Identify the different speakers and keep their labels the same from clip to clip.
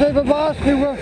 Speaker 1: even waarschuwen.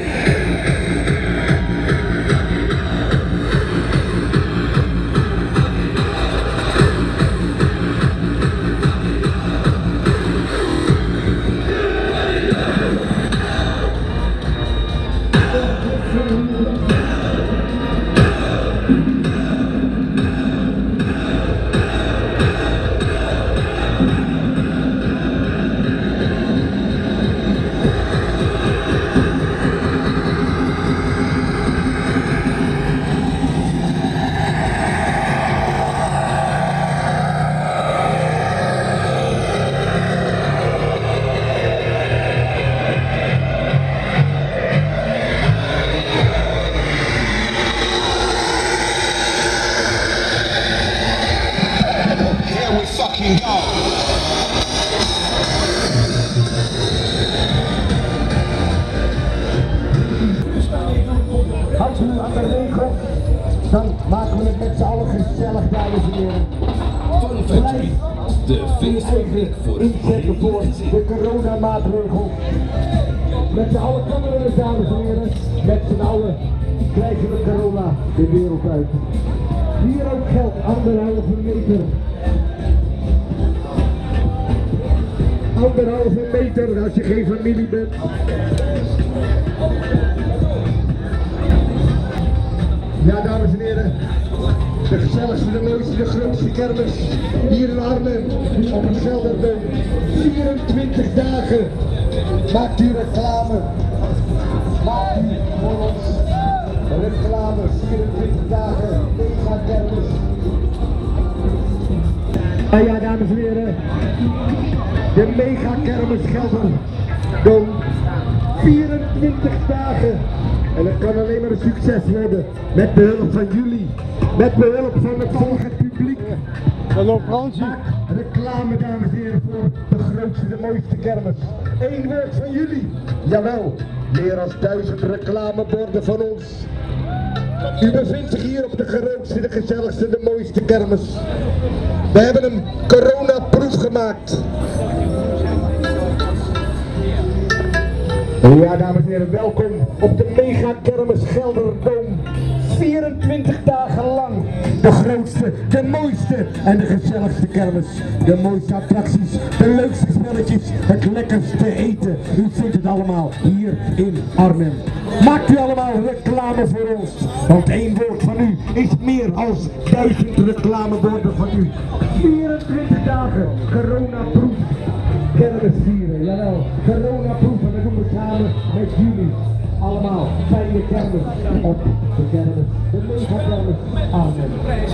Speaker 2: Houdt u aan de regel, dan maken we het met z'n allen gezellig, dames en heren.
Speaker 3: Fun Factory, de feestfabriek voor
Speaker 2: inzetten voor de coronamaatregel. Met z'n allen komen we, dames en heren. Met z'n allen krijgen we corona de wereld uit. Hier ook geldt 1,5 meter. 1,5 meter als je geen familie bent. Ja, dames en heren, de gezelligste, de mooiste, de grootste kermis hier in Arnhem op het Gelderdoom. 24 dagen maakt u reclame. Maakt u voor ons reclame. 24 dagen mega kermis. En ja, dames en heren, de mega kermis Gelderdoom. 24 dagen. En het kan alleen maar een succes worden met behulp van jullie, met behulp van het volgende publiek.
Speaker 1: Hallo Fransie.
Speaker 2: Maak reclame, dames en heren, voor de grootste, de mooiste kermis. Eén woord van jullie. Jawel, meer dan 1000 reclameborden van ons. U bevindt zich hier op de grootste, de gezelligste, de mooiste kermis. We hebben een coronaproef gemaakt. Ja, dames en heren, welkom op de mega kermis Gelderdoom. 24 dagen lang de grootste, de mooiste en de gezelligste kermis. De mooiste attracties, de leukste spelletjes, het lekkerste eten. U vindt het allemaal hier in Arnhem. Maakt u allemaal reclame voor ons, want één woord van u is meer dan 1000 reclameborden van u. 24 dagen coronaproef. Kermis vieren, jawel, coronaproef en dat doen we samen met jullie. Allemaal fijne kermis op de kermis, de mega kermis Arnhem.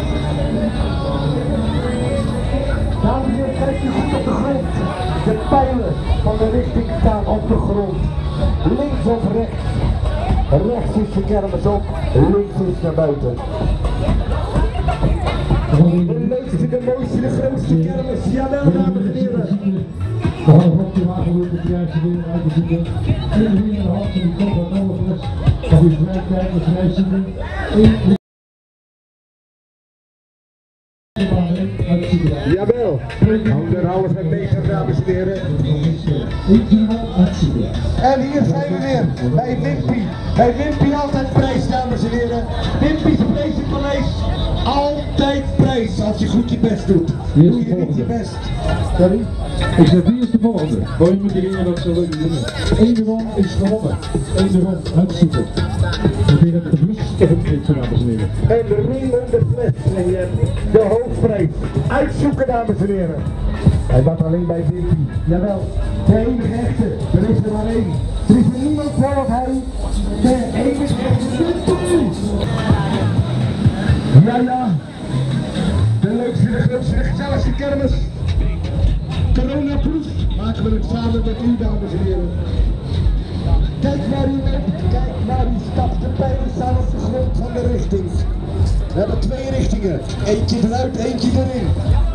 Speaker 2: Dames en heren, kijk u goed op de grond. De pijlen van de richting staan op de grond. Links of rechts. Rechts is de kermis op, links is naar buiten. De leukste, de mooiste, de grootste kermis, jawel dames en heren.
Speaker 4: We gaan op de wagen weer de juiste weer uit te zoeken. Eén hier in de hand en die komt wat nodig is. Of u vrij kijken, vrij zitten.
Speaker 2: Jawel, 1,5 meter, dames en heren. En hier zijn we weer bij Wimpy. Bij Wimpy altijd prijs, dames en heren. Wimpy's Paleis, altijd prijs als je goed je best doet. Doe je niet je best.
Speaker 4: Sorry? Ik zeg, wie is de volgende? Wil je moeten dingen dat ze leuke dingen. Eén ron is gewonnen. Eén ron, hartstikke. Ik denk dat de bus heeft, dames en heren.
Speaker 2: En de ring om de fles. En je hebt de hoofdprijs. Uitzoeken, dames en heren. Hij was alleen bij Wimpy. Jawel, de enige echte. Er is er maar één. Er is er niemand voor of hij. De enige echte Wimpy. Ja, ja. De leukste, de grootste, de gezelligste kermis. Coronaproef maken we het samen met u, dames en heren. Kijk waar u loopt, kijk waar u stapt. De pijlen staan op de grond van de richting. We hebben 2 richtingen. Eentje eruit, eentje erin.